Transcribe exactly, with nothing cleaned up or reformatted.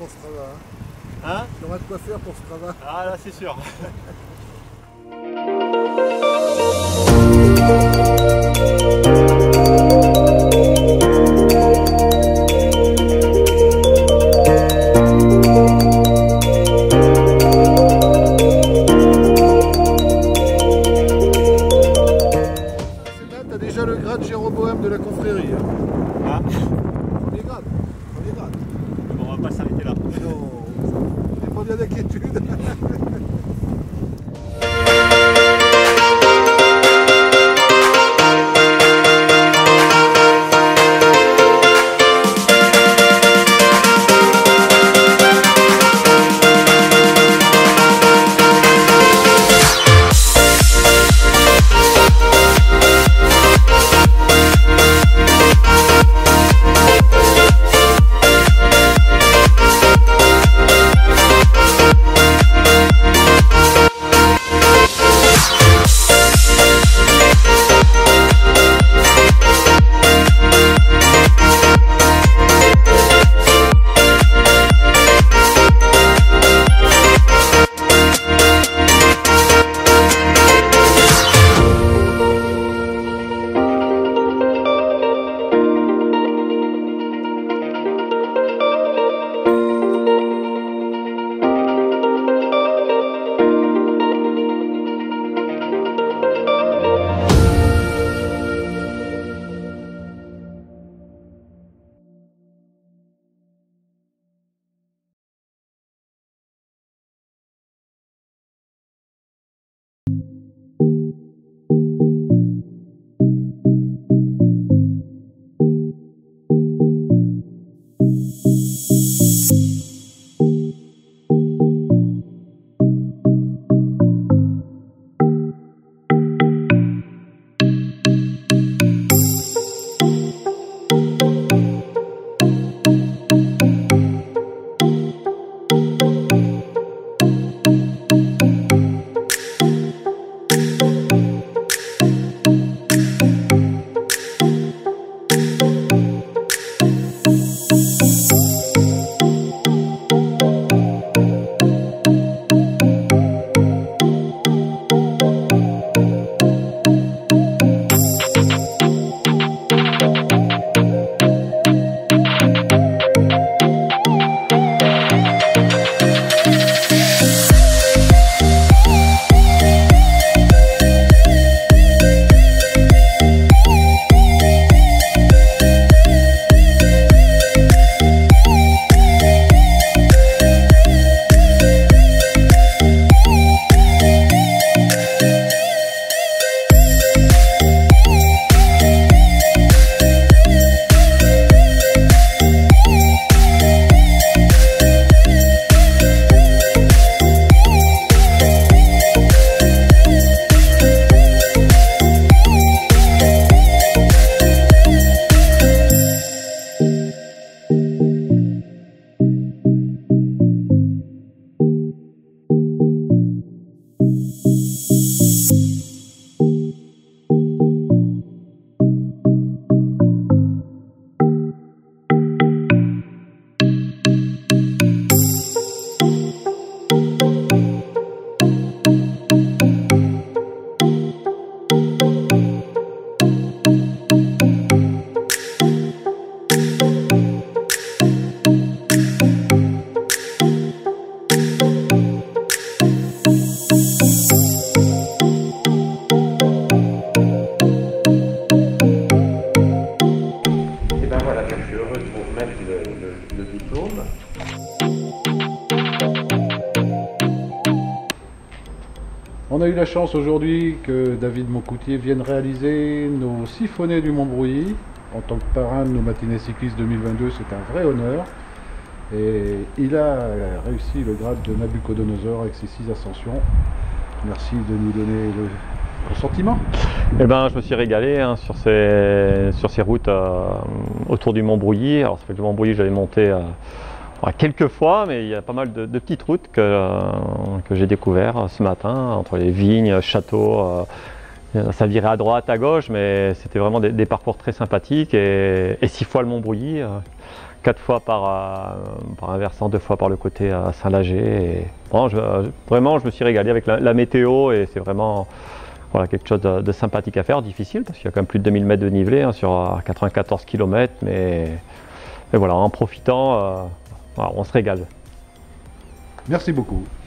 pour ce travail. Hein? Il y aura de quoi faire pour ce travail. Ah là, c'est sûr. T'as déjà le grade Jéroboam de la confrérie. Ah. Premier grade. Premier grade. Bon, on va pas s'arrêter là. Non, il n'y a pas bien d'inquiétude. On a eu la chance aujourd'hui que David Moncoutier vienne réaliser nos siphonnets du Montbrouilly. En tant que parrain de nos matinées cyclistes deux mille vingt-deux, c'est un vrai honneur. Et il a réussi le grade de Nabucodonosor avec ses six ascensions. Merci de nous donner le consentiment. Eh ben, je me suis régalé hein, sur, ces, sur ces routes euh, autour du Montbrouilly. Alors, ça fait que le Montbrouilly, j'avais monté euh, quelques fois, mais il y a pas mal de, de petites routes que, euh, que j'ai découvert ce matin, entre les vignes, châteaux. Euh, ça virait à droite, à gauche, mais c'était vraiment des, des parcours très sympathiques. Et, et six fois le Montbrouilly, euh, quatre fois par, euh, par un versant, deux fois par le côté à Saint-Lager. Et bon, je, vraiment, je me suis régalé avec la, la météo et c'est vraiment voilà, quelque chose de, de sympathique à faire, difficile parce qu'il y a quand même plus de deux mille mètres de dénivelé hein, sur quatre-vingt-quatorze kilomètres, mais, mais voilà, en profitant, euh, voilà, on se régale. Merci beaucoup.